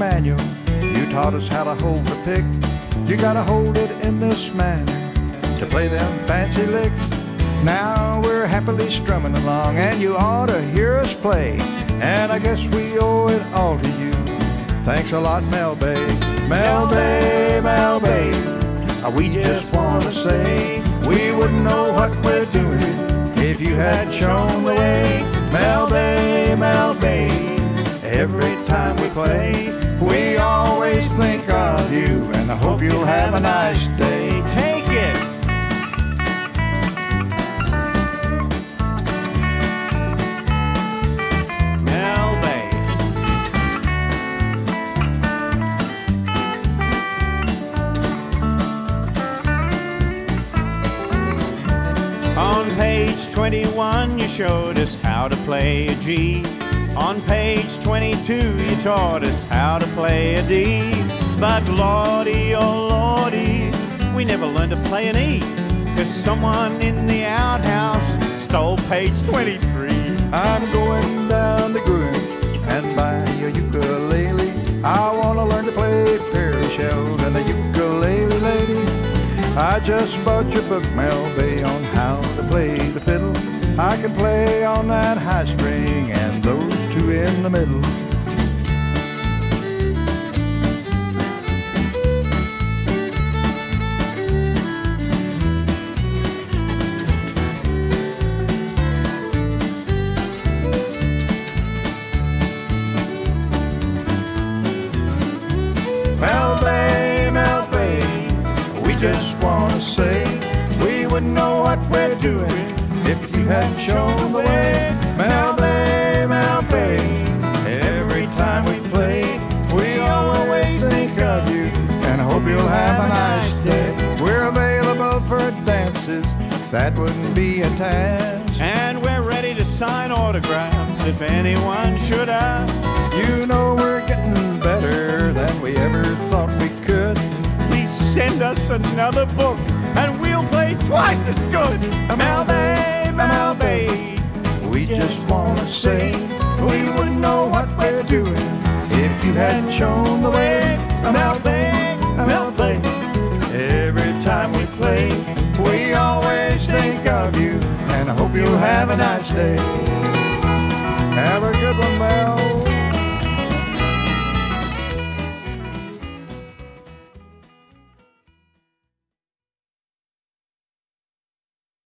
manual. You taught us how to hold the pick. You gotta hold it in this manner to play them fancy licks. Now we're happily strumming along, and you ought to hear us play. And I guess we owe it all to you. Thanks a lot, Mel Bay. Mel Bay, Mel Bay. We just want to say we wouldn't know what we're doing if you had shown the way. Mel Bay, Mel Bay. Every time we play, we always think of you, and I hope you'll have a nice day. Take it! Mel Bay. On page 21 you showed us how to play a G. On page 22 you taught us how to play a D. But lordy, oh lordy, we never learned to play an E, 'cause someone in the outhouse stole page 23. I'm going down to Gruen's and buy a ukulele. I want to learn to play Perry shells and the ukulele lady. I just bought your book, Mel Bay, on how to play the fiddle. I can play on that high string and those two in the middle. Mel Bay, Mel Bay, we just want to say we wouldn't know what we're doing if you hadn't shown the way. Mel Bay, Mel Bay, every time we play, we always think of you, and I hope you'll have a nice day. We're available for dances, that wouldn't be a task. And we're ready to sign autographs if anyone should ask. You know we're getting better than we ever thought we could. Please send us another book and we'll play twice as good. Mel Bay, Mel Bay, we just want to say we wouldn't know what we're doing if you hadn't shown the way. Mel Bay, Mel Bay, every time we play, we always think of you, and I hope you'll have a nice day. Have a good one, Mel.